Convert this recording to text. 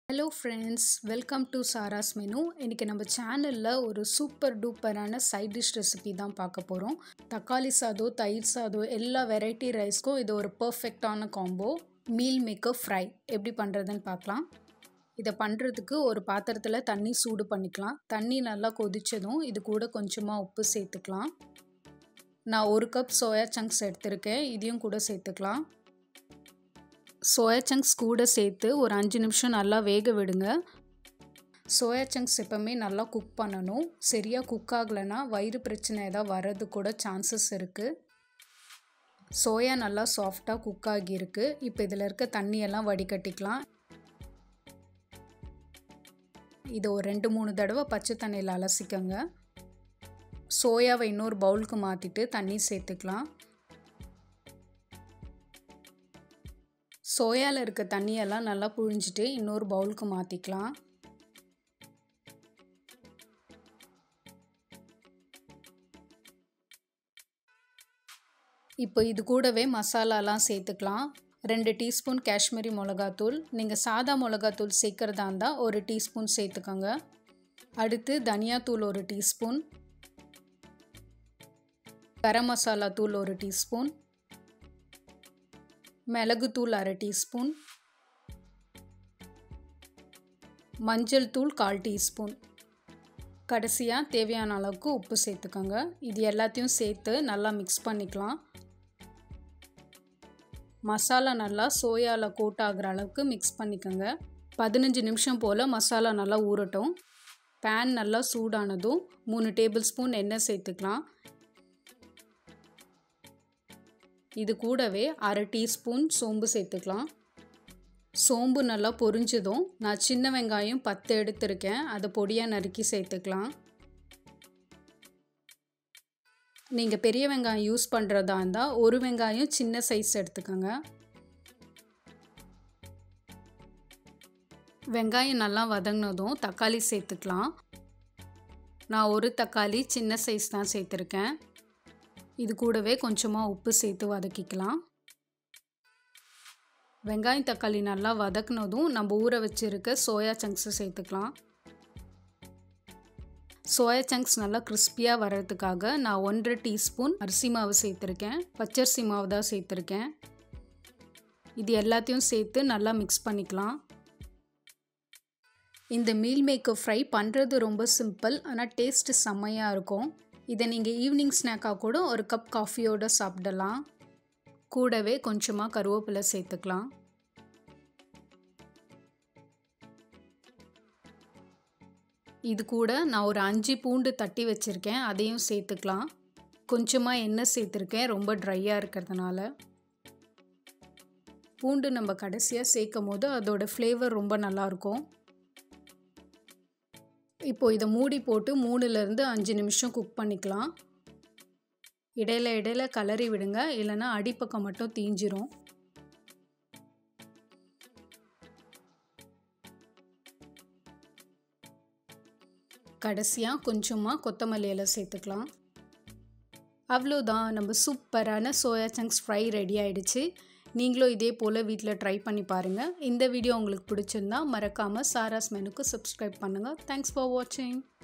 Hello friends, welcome to Sara's menu. இன்றைக்கி நம்ம சேனலில் ஒரு சூப்பர் டூப்பரான சைட் டிஷ் ரெசிபி தான் பார்க்க போகிறோம். தக்காளி சாதம், தயிர் சாதம், எல்லா வெரைட்டி ரைஸ்க்கும் இது ஒரு பர்ஃபெக்டான காம்போ. மீல் மேக்கர் ஃப்ரை எப்படி பண்ணுறதுன்னு பார்க்கலாம். இதை பண்ணுறதுக்கு ஒரு பாத்திரத்தில் தண்ணி சூடு பண்ணிக்கலாம். தண்ணி நல்லா கொதித்ததும் இது கூட கொஞ்சமாக உப்பு சேர்த்துக்கலாம். நான் 1 கப் சோயா சங்க்ஸ் எடுத்திருக்கேன், இதையும் கூட சேர்த்துக்கலாம். சோயா சங்க்ஸ் கூட சேர்த்து ஒரு 5 நிமிஷம் நல்லா வேக விடுங்க. சோயா சங்க்ஸ் எப்போவுமே நல்லா குக் பண்ணணும். சரியாக குக் ஆகலைன்னா வயிறு பிரச்சனை ஏதாவது வர்றது கூட சான்சஸ் இருக்குது. சோயா நல்லா சாஃப்டாக குக் ஆகியிருக்கு. இப்போ இதில் இருக்க தண்ணியெல்லாம் வடிகட்டிக்கலாம். இதை ஒரு 2-3 தடவை பச்சை தண்ணியில் அலசிக்கங்க. சோயாவை இன்னொரு பவுலுக்கு மாற்றிட்டு தண்ணி சேர்த்துக்கலாம். சோயாவில் இருக்க தண்ணியெல்லாம் நல்லா புழிஞ்சிட்டு இன்னொரு பவுலுக்கு மாற்றிக்கலாம். இப்போ இது கூடவே மசாலாலாம் சேர்த்துக்கலாம். 2 டீஸ்பூன் காஷ்மீரி மிளகாத்தூள். நீங்கள் சாதா மிளகாத்தூள் சேர்க்குறதா இருந்தால் 1 டீஸ்பூன் சேர்த்துக்கோங்க. அடுத்து தனியாத்தூள் 1 டீஸ்பூன், கரம் மசாலா தூள் 1 டீஸ்பூன், மிளகுத்தூள் 1/2 டீஸ்பூன், மஞ்சள் தூள் 1/4 டீஸ்பூன், கடைசியாக தேவையான அளவுக்கு உப்பு சேர்த்துக்கோங்க. இது எல்லாத்தையும் சேர்த்து நல்லா மிக்ஸ் பண்ணிக்கலாம். மசாலா நல்லா சோயாவில் கோட் ஆகிற அளவுக்கு மிக்ஸ் பண்ணிக்கோங்க. 15 நிமிஷம் போல் மசாலா நல்லா ஊறட்டும். பேன் நல்லா சூடானதும் 3 டேபிள் ஸ்பூன் எண்ணெய் சேர்த்துக்கலாம். இது கூடவே 1/2 டீஸ்பூன் சோம்பு சேர்த்துக்கலாம். சோம்பு நல்லா பொரிஞ்சதும் நான் சின்ன வெங்காயம் 10 எடுத்திருக்கேன், அதை பொடியாக நறுக்கி சேர்த்துக்கலாம். நீங்கள் பெரிய வெங்காயம் யூஸ் பண்ணுறதா இருந்தால் 1 வெங்காயம் சின்ன சைஸ் எடுத்துக்கோங்க. வெங்காயம் நல்லா வதங்கினதும் தக்காளி சேர்த்துக்கலாம். நான் 1 தக்காளி சின்ன சைஸ் தான் சேர்த்துருக்கேன். இது கூடவே கொஞ்சமாக உப்பு சேர்த்து வதக்கிக்கலாம். வெங்காயம் தக்காளி நல்லா வதக்கினதும் நம்ம ஊற வச்சுருக்க சோயா சங்க்ஸை சேர்த்துக்கலாம். சோயா சங்க்ஸ் நல்லா கிறிஸ்பியாக வர்றதுக்காக நான் 1.5 டீஸ்பூன் அரிசி மாவு சேர்த்துருக்கேன். பச்சரிசி மாவு தான் சேர்த்துருக்கேன். இது எல்லாத்தையும் சேர்த்து நல்லா மிக்ஸ் பண்ணிக்கலாம். இந்த மீல் மேக்கர் ஃப்ரை பண்ணுறது ரொம்ப சிம்பிள், ஆனால் டேஸ்ட்டு செம்மையாக இருக்கும். இதை நீங்கள் ஈவினிங் ஸ்நாக்காக கூட 1 கப் காஃபியோடு சாப்பிடலாம். கூடவே கொஞ்சமாக கருவேப்பிலை சேர்த்துக்கலாம். இது கூட நான் ஒரு 5 பூண்டு தட்டி வச்சுருக்கேன், அதையும் சேர்த்துக்கலாம். கொஞ்சமாக எண்ணெய் சேர்த்துருக்கேன், ரொம்ப ட்ரையாக இருக்கிறதுனால. பூண்டு நம்ம கடைசியாக சேர்க்கும் போது அதோட ஃப்ளேவர் ரொம்ப நல்லாயிருக்கும். இப்போது இதை மூடி போட்டு 3லேருந்து 5 நிமிஷம் குக் பண்ணிக்கலாம். இடையில கலரி விடுங்க, இல்லைன்னா அடிப்பக்கம் மட்டும் தீஞ்சிரும். கடைசியாக கொஞ்சமாக கொத்தமல்லி இலை சேர்த்துக்கலாம். அவ்வளோதான், நம்ம சூப்பரான சோயா சங்க்ஸ் ஃப்ரை ரெடி ஆகிடுச்சு. நீங்களும் இதே போல் வீட்டில் ட்ரை பண்ணி பாருங்கள். இந்த வீடியோ உங்களுக்கு பிடிச்சிருந்தா மறக்காமல் சாராஸ் மெனுக்கு சப்ஸ்கிரைப் பண்ணுங்கள். தேங்க்ஸ் ஃபார் வாட்சிங்.